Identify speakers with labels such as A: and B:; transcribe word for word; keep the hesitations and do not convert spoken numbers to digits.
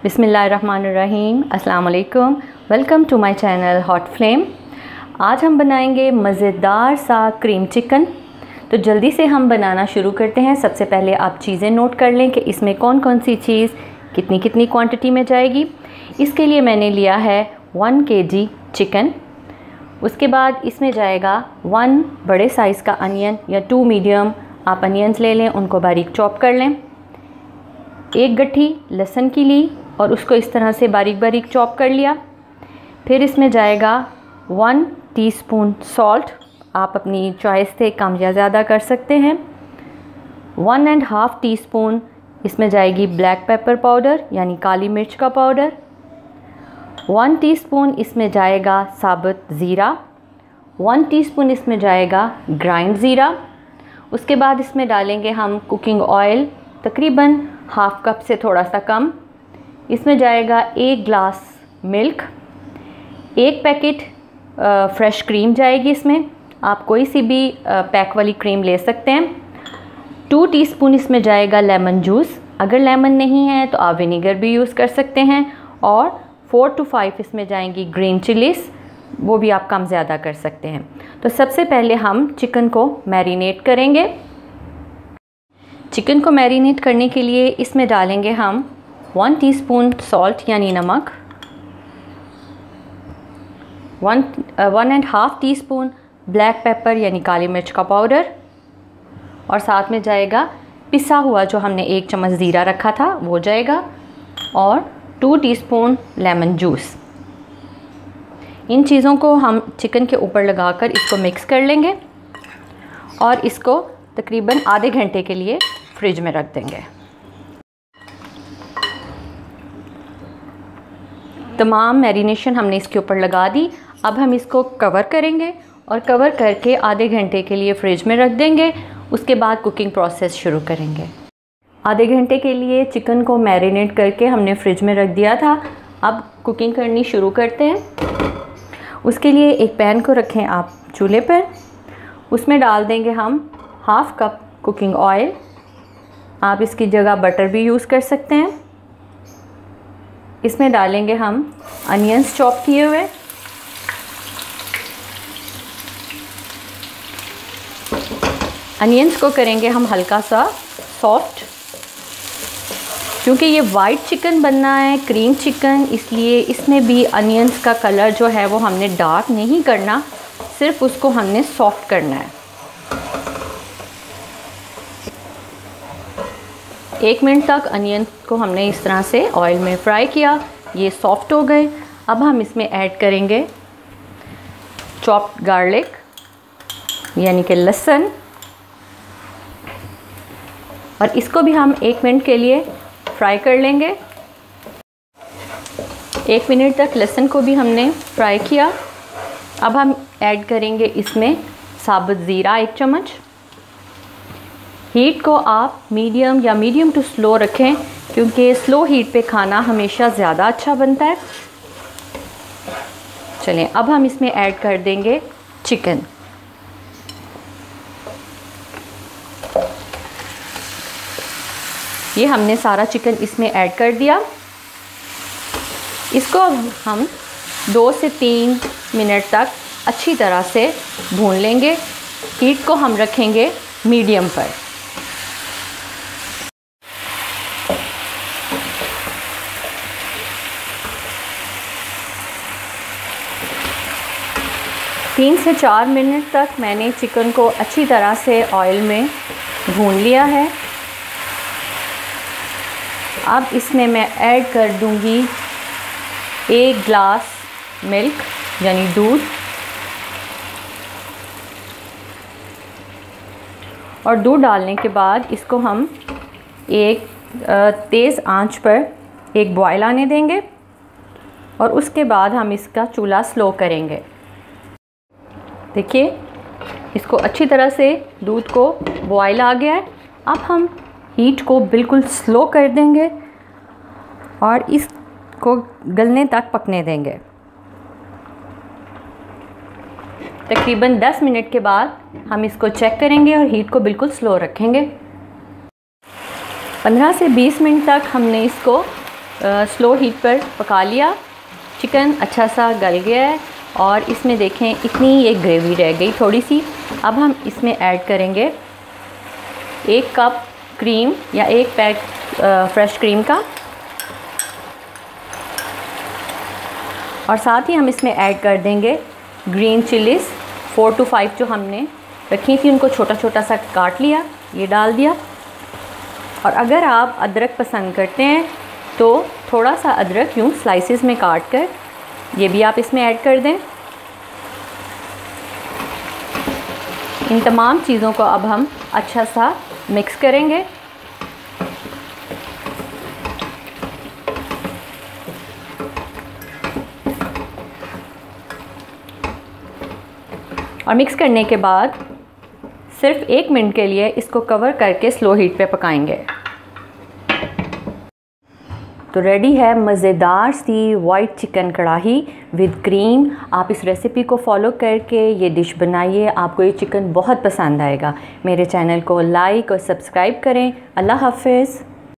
A: बिस्मिल्लाहिर्रहमानिर्रहीम, अस्सलाम वालेकुम। Welcome to my channel hot flame. आज हम बनाएंगे मज़ेदार सा क्रीम चिकन। तो जल्दी से हम बनाना शुरू करते हैं। सबसे पहले आप चीज़ें नोट कर लें कि इसमें कौन कौन सी चीज़ कितनी कितनी क्वांटिटी में जाएगी। इसके लिए मैंने लिया है वन के जी चिकन। उसके बाद इसमें जाएगा वन बड़े साइज़ का अनियन या टू मीडियम आप अनियंस ले लें, उनको बारीक चॉप कर लें। एक गट्ठी लहसुन की ली और उसको इस तरह से बारीक बारीक चॉप कर लिया। फिर इसमें जाएगा वन टीस्पून सॉल्ट, आप अपनी चॉइस से कम या ज़्यादा कर सकते हैं। One and half teaspoon इसमें जाएगी ब्लैक पेपर पाउडर यानी काली मिर्च का पाउडर। वन टीस्पून इसमें जाएगा साबुत ज़ीरा। वन टीस्पून इसमें जाएगा ग्राइंड ज़ीरा। उसके बाद इसमें डालेंगे हम कुकिंग ऑयल, तकरीबन हाफ़ कप से थोड़ा सा कम। इसमें जाएगा एक ग्लास मिल्क, एक पैकेट फ्रेश क्रीम जाएगी। इसमें आप कोई सी भी पैक वाली क्रीम ले सकते हैं। टू टीस्पून इसमें जाएगा लेमन जूस, अगर लेमन नहीं है तो आप विनेगर भी यूज़ कर सकते हैं। और फोर टू फाइव इसमें जाएंगी ग्रीन चिलीज़, वो भी आप कम ज़्यादा कर सकते हैं। तो सबसे पहले हम चिकन को मैरिनेट करेंगे। चिकन को मैरिनेट करने के लिए इसमें डालेंगे हम वन टीस्पून सॉल्ट यानी नमक, one one and half teaspoon black pepper यानी काली मिर्च का पाउडर, और साथ में जाएगा पिसा हुआ जो हमने एक चम्मच ज़ीरा रखा था वो जाएगा, और टू टीस्पून लेमन जूस। इन चीज़ों को हम चिकन के ऊपर लगाकर इसको मिक्स कर लेंगे और इसको तकरीबन आधे घंटे के लिए फ्रिज में रख देंगे। तमाम मैरिनेशन हमने इसके ऊपर लगा दी। अब हम इसको कवर करेंगे और कवर करके आधे घंटे के लिए फ्रिज में रख देंगे। उसके बाद कुकिंग प्रोसेस शुरू करेंगे। आधे घंटे के लिए चिकन को मैरिनेट करके हमने फ्रिज में रख दिया था। अब कुकिंग करनी शुरू करते हैं। उसके लिए एक पैन को रखें आप चूल्हे पर, उसमें डाल देंगे हम हाफ़ कप कुकिंग ऑयल। आप इसकी जगह बटर भी यूज़ कर सकते हैं। इसमें डालेंगे हम अनियंस चॉप किए हुए, अनियंस को करेंगे हम हल्का सा सॉफ्ट। क्योंकि ये वाइट चिकन बनना है, क्रीम चिकन, इसलिए इसमें भी अनियंस का कलर जो है वो हमने डार्क नहीं करना, सिर्फ उसको हमने सॉफ्ट करना है। एक मिनट तक अनियन को हमने इस तरह से ऑयल में फ्राई किया, ये सॉफ्ट हो गए। अब हम इसमें ऐड करेंगे चॉप्ड गार्लिक यानी कि लहसुन, और इसको भी हम एक मिनट के लिए फ्राई कर लेंगे। एक मिनट तक लहसुन को भी हमने फ्राई किया। अब हम ऐड करेंगे इसमें साबुत ज़ीरा एक चम्मच। हीट को आप मीडियम या मीडियम टू स्लो रखें, क्योंकि स्लो हीट पे खाना हमेशा ज़्यादा अच्छा बनता है। चलें, अब हम इसमें ऐड कर देंगे चिकन। ये हमने सारा चिकन इसमें ऐड कर दिया। इसको अब हम दो से तीन मिनट तक अच्छी तरह से भून लेंगे। हीट को हम रखेंगे मीडियम पर। तीन से चार मिनट तक मैंने चिकन को अच्छी तरह से ऑयल में भून लिया है। अब इसमें मैं ऐड कर दूंगी एक ग्लास मिल्क यानी दूध, और दूध डालने के बाद इसको हम एक तेज़ आंच पर एक बॉयल आने देंगे, और उसके बाद हम इसका चूल्हा स्लो करेंगे। देखिए, इसको अच्छी तरह से दूध को बॉयल आ गया है। अब हम हीट को बिल्कुल स्लो कर देंगे और इसको गलने तक पकने देंगे। तकरीबन दस मिनट के बाद हम इसको चेक करेंगे और हीट को बिल्कुल स्लो रखेंगे। पंद्रह से बीस मिनट तक हमने इसको स्लो हीट पर पका लिया। चिकन अच्छा सा गल गया है और इसमें देखें इतनी ये ग्रेवी रह गई थोड़ी सी। अब हम इसमें ऐड करेंगे एक कप क्रीम या एक पैक फ्रेश क्रीम का, और साथ ही हम इसमें ऐड कर देंगे green chillies four to five जो हमने रखी थी, उनको छोटा छोटा सा काट लिया, ये डाल दिया। और अगर आप अदरक पसंद करते हैं तो थोड़ा सा अदरक यूँ स्लाइसेस में काट कर ये भी आप इसमें ऐड कर दें। इन तमाम चीज़ों को अब हम अच्छा सा मिक्स करेंगे। और मिक्स करने के बाद सिर्फ एक मिनट के लिए इसको कवर करके स्लो हीट पे पकाएंगे। तो रेडी है मज़ेदार सी white chicken kadhai with cream. आप इस रेसिपी को फॉलो करके ये डिश बनाइए, आपको ये चिकन बहुत पसंद आएगा। मेरे चैनल को लाइक और सब्सक्राइब करें। अल्लाह हाफ़िज़।